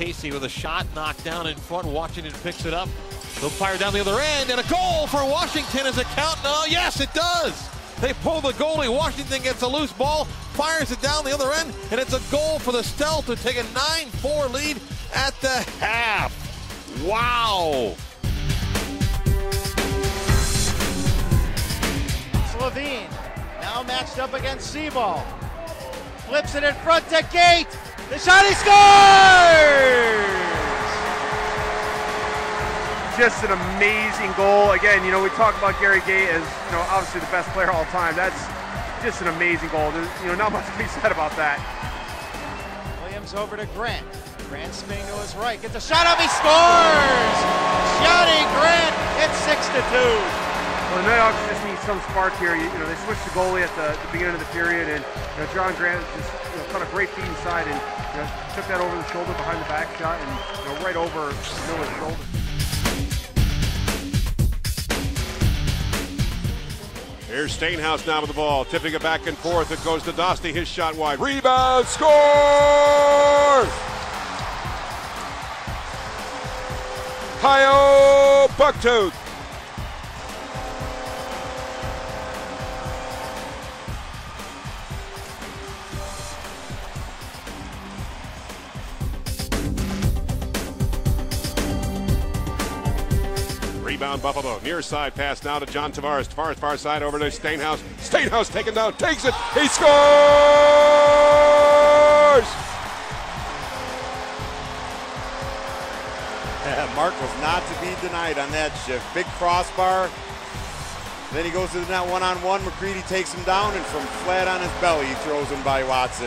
Casey with a shot knocked down in front. Washington picks it up. They'll fire down the other end, and a goal for Washington. Is it count? No, yes, it does. They pull the goalie. Washington gets a loose ball, fires it down the other end, and it's a goal for the Stealth to take a 9-4 lead at the half. Wow. Levine now matched up against Seaball. Flips it in front to Gate. The shot, he scores! Just an amazing goal. Again, we talk about Gary Gate as, obviously the best player all time. That's just an amazing goal. There's, not much to be said about that. Williams over to Grant. Grant spinning to his right. Gets a shot up, he scores! Johnny Grant, it's 6-2. Well, the Nighthawks just need some spark here. They switched the goalie at the beginning of the period, and John Grant just caught a great feed inside and took that over the shoulder behind the back shot and right over the middle of the shoulder. Here's Stainhouse now with the ball, tipping it back and forth. It goes to Dostie, his shot wide. Rebound, scores! Hi-yo, Bucktooth. Rebound Buffalo, near side pass now to John Tavares. Tavares far side over to Stainhouse. Stainhouse taken down, takes it, he scores! Mark was not to be denied on that shift. Big crossbar. Then he goes to the net one-on-one. McCready takes him down, and from flat on his belly, he throws him by Watson.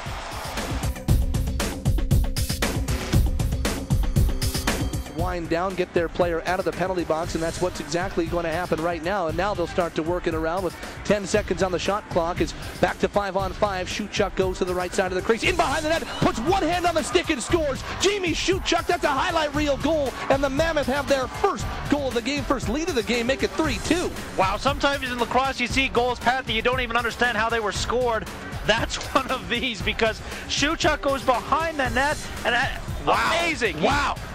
Wind down, get their player out of the penalty box, and that's what's exactly going to happen right now. And now they'll start to work it around with 10 seconds on the shot clock. It's back to 5-on-5. Shootchuck goes to the right side of the crease, in behind the net, puts one hand on the stick and scores. Jamie Shootchuck, that's a highlight reel goal, and the Mammoth have their first goal of the game, first lead of the game, make it 3-2. Wow, sometimes in lacrosse you see goals, Pat, that you don't even understand how they were scored. That's one of these, because Shootchuck goes behind the net, and wow. amazing. Wow.